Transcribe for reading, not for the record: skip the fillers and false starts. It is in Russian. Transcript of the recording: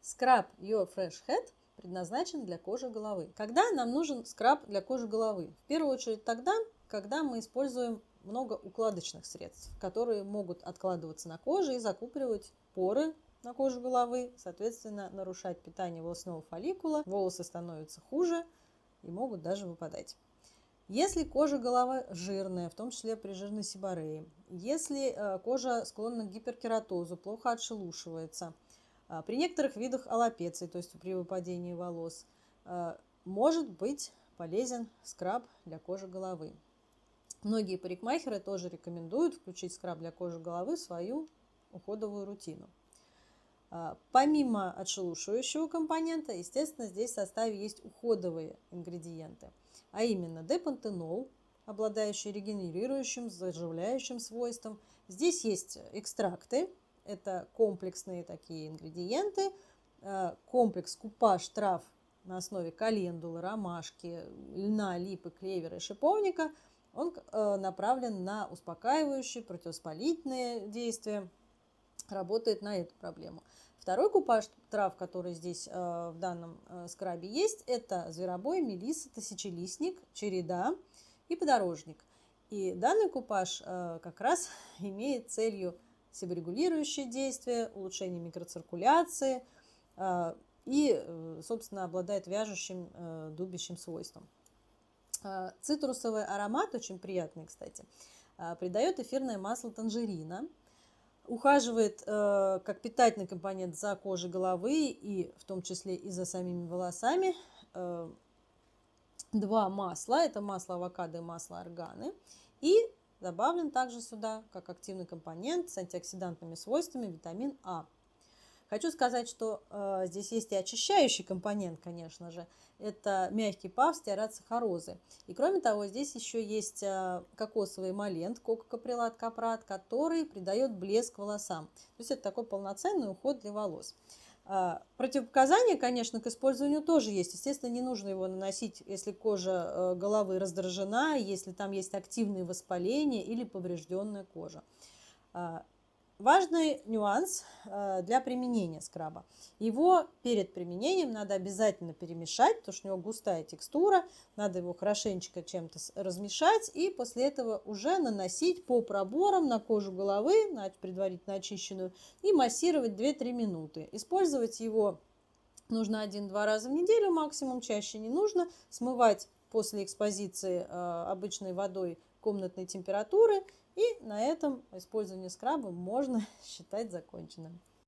Scrub Your Fresh Head предназначен для кожи головы. Когда нам нужен скраб для кожи головы? В первую очередь тогда, когда мы используем много укладочных средств, которые могут откладываться на коже и закупоривать поры на коже головы, соответственно, нарушать питание волосного фолликула, волосы становятся хуже и могут даже выпадать. Если кожа головы жирная, в том числе при жирной себореи, если кожа склонна к гиперкератозу, плохо отшелушивается, при некоторых видах аллопеции, то есть при выпадении волос, может быть полезен скраб для кожи головы. Многие парикмахеры тоже рекомендуют включить скраб для кожи головы в свою уходовую рутину. Помимо отшелушивающего компонента, естественно, здесь в составе есть уходовые ингредиенты, а именно депантенол, обладающий регенерирующим, заживляющим свойством. Здесь есть экстракты. Это комплексные такие ингредиенты, комплекс купаж трав на основе календулы, ромашки, льна, липы, клевера и шиповника. Он направлен на успокаивающие, противовоспалительные действия, работает на эту проблему. Второй купаж трав, который здесь в данном скрабе есть, это зверобой, мелисса, тысячелистник, череда и подорожник. И данный купаж как раз имеет целью себорегулирующие действия, улучшение микроциркуляции и, собственно, обладает вяжущим, дубящим свойством. Цитрусовый аромат, очень приятный, кстати, придает эфирное масло танжерина, ухаживает как питательный компонент за кожей головы и в том числе и за самими волосами. Два масла, это масло авокадо и масло органы, и добавлен также сюда, как активный компонент с антиоксидантными свойствами, витамин А. Хочу сказать, что здесь есть и очищающий компонент, конечно же. Это мягкий паф стеарат-сахарозы. И кроме того, здесь еще есть кокосовый эмолент, кококаприлат капрат, который придает блеск волосам. То есть это такой полноценный уход для волос. Противопоказания, конечно, к использованию тоже есть. Естественно, не нужно его наносить, если кожа головы раздражена, если там есть активные воспаления или поврежденная кожа. Важный нюанс для применения скраба. Его перед применением надо обязательно перемешать, потому что у него густая текстура. Надо его хорошенечко чем-то размешать и после этого уже наносить по проборам на кожу головы, предварительно очищенную, и массировать 2-3 минуты. Использовать его нужно 1-2 раза в неделю, максимум, чаще не нужно. Смывать после экспозиции обычной водой комнатной температуры. И на этом использование скраба можно считать законченным.